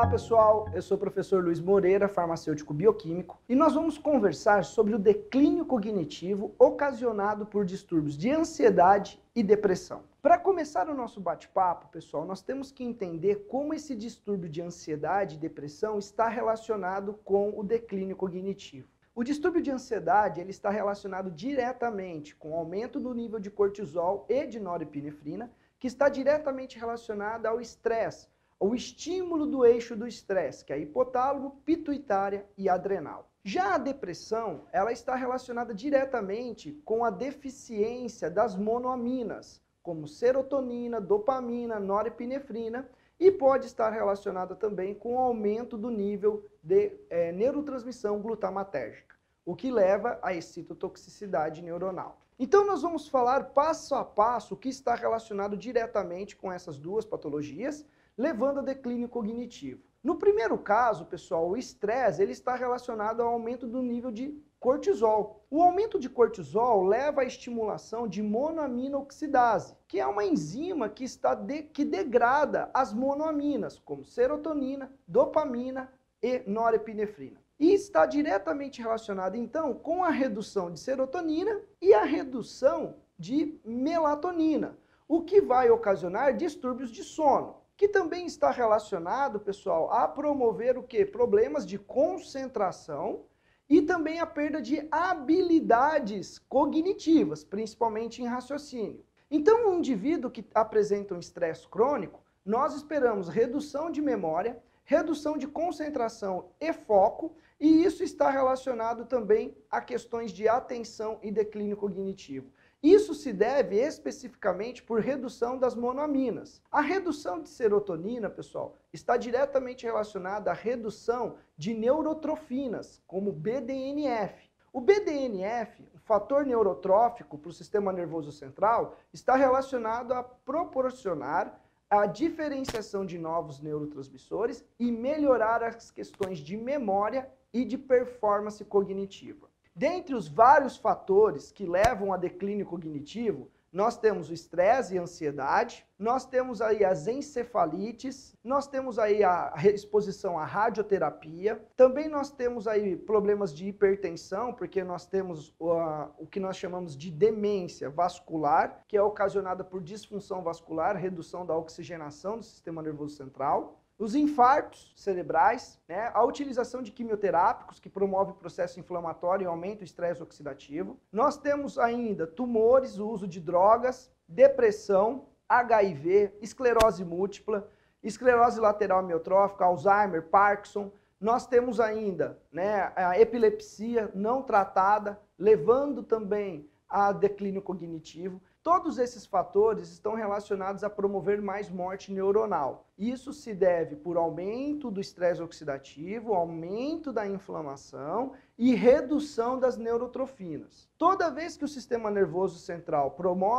pessoal, eu sou o professor Luiz Moreira, farmacêutico bioquímico, e nós vamos conversar sobre o declínio cognitivo ocasionado por distúrbios de ansiedade e depressão. Para começar o nosso bate-papo, pessoal, nós temos que entender como esse distúrbio de ansiedade e depressão está relacionado com o declínio cognitivo. O distúrbio de ansiedade ele está relacionado diretamente com o aumento do nível de cortisol e de norepinefrina, que está diretamente relacionado ao estresse, o estímulo do eixo do estresse, que é hipotálamo, pituitária e adrenal. Já a depressão, ela está relacionada diretamente com a deficiência das monoaminas, como serotonina, dopamina, norepinefrina, e pode estar relacionada também com o aumento do nível de neurotransmissão glutamatérgica, o que leva à excitotoxicidade neuronal. Então nós vamos falar passo a passo o que está relacionado diretamente com essas duas patologias, levando a declínio cognitivo. No primeiro caso, pessoal, o estresse ele está relacionado ao aumento do nível de cortisol. O aumento de cortisol leva à estimulação de monoamina oxidase, que é uma enzima que degrada as monoaminas, como serotonina, dopamina e norepinefrina. E está diretamente relacionado, então, com a redução de serotonina e a redução de melatonina, o que vai ocasionar distúrbios de sono, que também está relacionado, pessoal, a promover o quê? Problemas de concentração e também a perda de habilidades cognitivas, principalmente em raciocínio. Então, um indivíduo que apresenta um estresse crônico, nós esperamos redução de memória, redução de concentração e foco, e isso está relacionado também a questões de atenção e declínio cognitivo. Isso se deve especificamente por redução das monoaminas. A redução de serotonina, pessoal, está diretamente relacionada à redução de neurotrofinas, como BDNF. O BDNF, o fator neurotrófico para o sistema nervoso central, está relacionado a proporcionar a diferenciação de novos neurotransmissores e melhorar as questões de memória e de performance cognitiva. Dentre os vários fatores que levam a declínio cognitivo, nós temos o estresse e a ansiedade, nós temos aí as encefalites, nós temos aí a exposição à radioterapia, também nós temos aí problemas de hipertensão, porque nós temos o que nós chamamos de demência vascular, que é ocasionada por disfunção vascular, redução da oxigenação do sistema nervoso central. Os infartos cerebrais, né? A utilização de quimioterápicos que promove o processo inflamatório e aumenta o estresse oxidativo. Nós temos ainda tumores, o uso de drogas, depressão, HIV, esclerose múltipla, esclerose lateral amiotrófica, Alzheimer, Parkinson. Nós temos ainda, né, a epilepsia não tratada, levando também a declínio cognitivo. Todos esses fatores estão relacionados a promover mais morte neuronal. Isso se deve por aumento do estresse oxidativo, aumento da inflamação e redução das neurotrofinas. Toda vez que o sistema nervoso central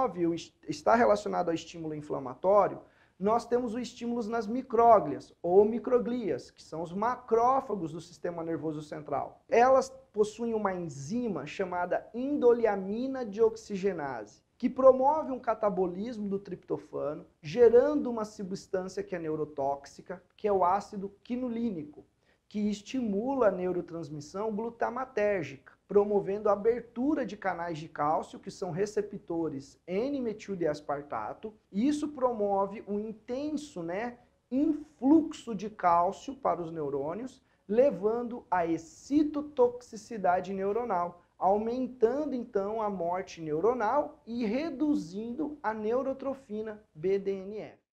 está relacionado ao estímulo inflamatório, nós temos os estímulos nas micróglias ou microglias, que são os macrófagos do sistema nervoso central. Elas possuem uma enzima chamada indoliamina deoxigenase, que promove um catabolismo do triptofano, gerando uma substância que é neurotóxica, que é o ácido quinolínico, que estimula a neurotransmissão glutamatérgica, promovendo a abertura de canais de cálcio, que são receptores N-metildeaspartato, e isso promove um intenso, influxo de cálcio para os neurônios, levando à excitotoxicidade neuronal, aumentando então a morte neuronal e reduzindo a neurotrofina BDNF.